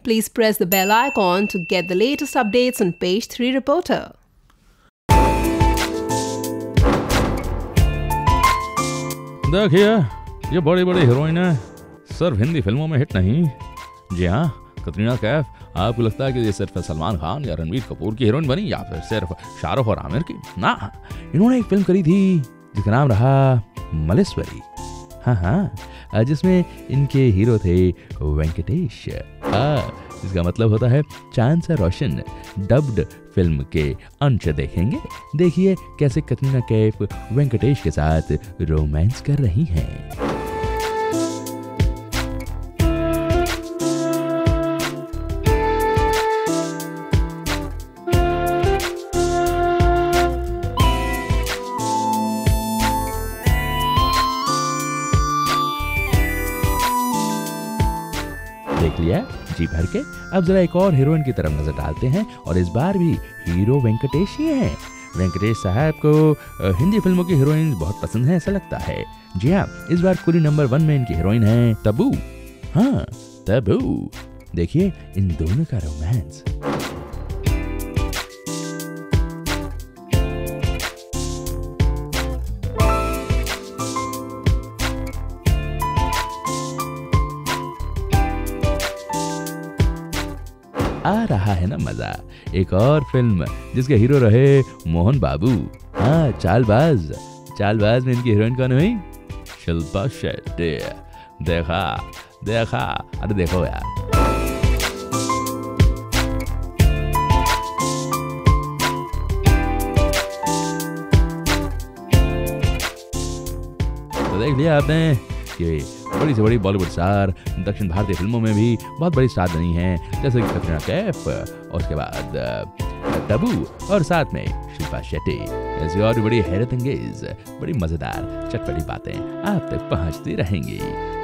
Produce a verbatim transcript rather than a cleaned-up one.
Please press the bell icon to get the latest updates on Page three Reporter. देखिए, ये बड़ी बड़ी heroine है, सिर्फ हिंदी फिल्मों में हिट नहीं। जी हाँ, कतरीना कैफ। आपको लगता है कि ये सिर्फ सलमान खान या रणवीर कपूर की हीरोइन बनी या फिर सिर्फ शाहरुख और आमिर की? ना, इन्होंने एक फिल्म करी थी जिसका नाम रहा मलेश्वरी। हाँ हाँ, जिसमें इनके हीरो थे वेंकटेश। हाँ, इसका मतलब होता है चांद सा रोशन। डब्ड फिल्म के अंश देखेंगे। देखिए कैसे कतरीना कैफ वेंकटेश के साथ रोमांस कर रही हैं। देख लिया जी भर के। अब जरा एक और हीरोइन की तरफ नजर डालते हैं और इस बार भी हीरो वेंकटेश ही हैं। वेंकटेश साहब को हिंदी फिल्मों की हीरोइन बहुत पसंद है ऐसा लगता है। जी हाँ, इस बार कुली नंबर वन में इनकी हीरोइन है तबू। हाँ, तबू। देखिए इन दोनों का रोमांस। आ रहा है ना मजा। एक और फिल्म जिसके हीरो रहे मोहन बाबू। हाँ, चालबाज। चालबाज में इनकी हीरोइन कौन हुई? शिल्पा शेट्टी। देखा देखा अरे देखो यार। तो देख लिया आपने कि बड़ी से बड़ी बॉलीवुड स्टार दक्षिण भारतीय फिल्मों में भी बहुत बड़ी स्टार बनी हैं, जैसे कि कटरीना कैफ और उसके बाद तबू और साथ में शिल्पा शेट्टी। ऐसी और भी बड़ी हैरत अंगेज, बड़ी मजेदार चटपटी बातें आप तक पहुंचती रहेंगी।